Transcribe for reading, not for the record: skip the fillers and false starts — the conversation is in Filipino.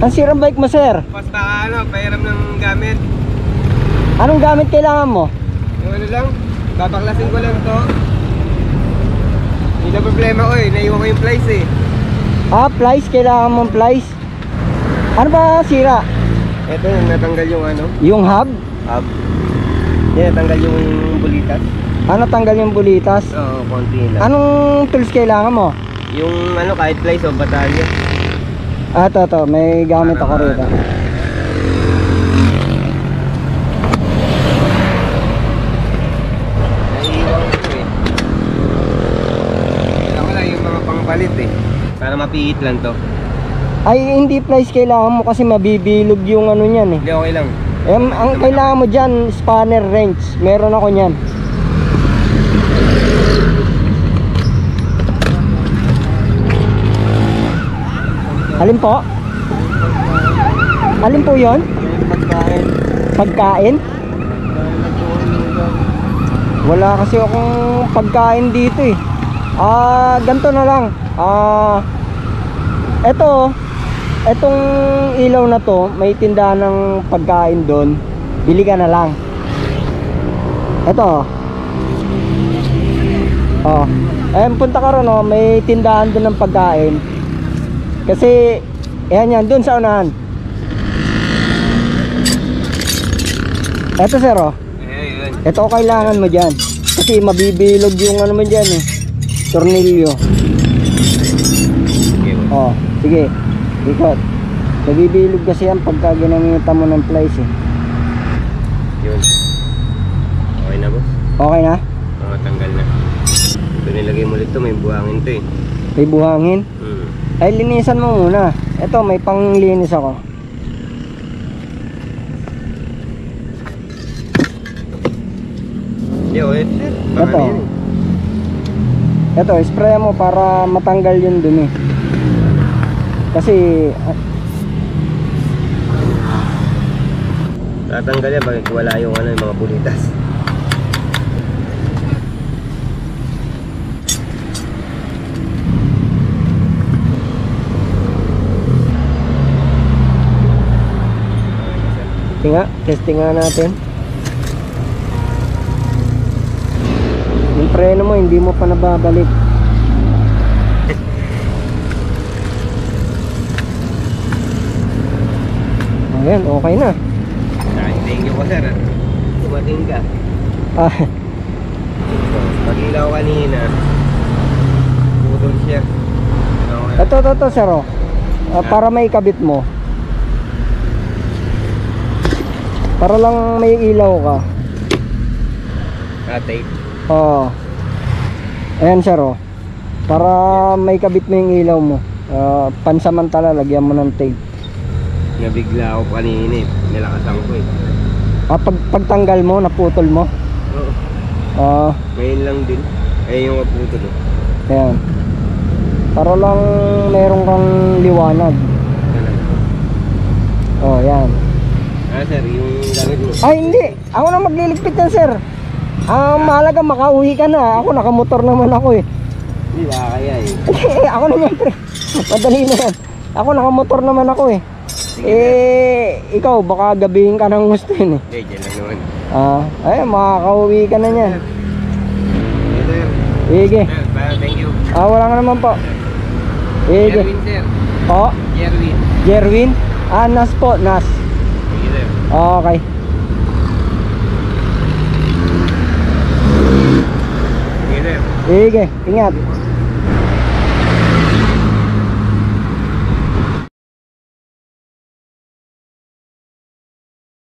Ang sirang bike mo, sir? Basta pahiram ng gamit. Anong gamit kailangan mo? Yung ano lang, babaklasin ko lang to. Hindi na problema ko naiwan ko yung plies Ah, plies? Kailangan mong plies? Ano ba sira? Ito yung natanggal yung ano, Yung hub? hub. Yan, natanggal yung bulitas. Ano tanggal yung bulitas? Oo, konti lang. Anong tools kailangan mo? Yung ano, kahit plies o batalya. Ah, to, may gamit ako rito. Naiiwan ko Kailangan ko lang yung mga pangpalit para mapihit lang to. Ay, hindi plies kailangan mo kasi mabibilog yung ano niyan Hindi, okay lang. Ang kailangan mo dyan, spanner wrench. Meron ako niyan. Alin po? Alin po yon? Pagkain. Pagkain? Wala kasi akong pagkain dito ganito na lang. Etong ilaw na to, may tindahan ng pagkain doon. Bili ka na lang. Ito. Punta ka ron, may tindahan doon ng pagkain. Kasi yan doon sa unahan. Eto, sir, Yun. ito kailangan mo dyan. Kasi mabibilog yung ano mo dyan tornilyo. Sige, ikot. Mabibilog kasi yan pagka ginamitan mo ng plies Yun. Okay na, boss? Okay na? Oo, tanggal na. Ito nilagay mo ulit to, may buhangin to May buhangin? Ay, linisan mo muna. Ito, may panglinis ako. Ito, spray mo para matanggal yung dumi. Kasi tatanggal yan bakit wala yung ano, yung mga bulitas. testing nga natin. Yung preno mo hindi mo pa nababalik. Ayan, okay na. Thank you po, sir. Dumating ka. Pag-ilaw kanina, putol siya. Ito, sir, para may kabit mo. Para lang may ilaw ka. Tape. Ayan, sir, para may kabit mo yung ilaw mo. Pansamantala, lagyan mo ng tape. Nabigla ako kanina nilakasan ko Pagtanggal mo, naputol mo. Oo. Ngayon lang din. Yung naputol Ayan. Para lang meron kang liwanag. Yan. Sir, yung gamit mo. Ay, hindi. Ako na magliligpit yan, sir. Mahalaga makauwi ka na. Ako nakamotor naman ako Hindi ba kaya Ako naman, madali na yan. Ako nakamotor naman ako ikaw baka gabihin ka ng gusto yun dyan lang naman. Makakauwi ka na niyan. Sir. Sige. Thank you. Wala ka naman po. Sige. Jerwin, sir. Jerwin. Jerwin? Nas po, Nas. Sige, sir. Okay. Sige, sir. Sige, ingat.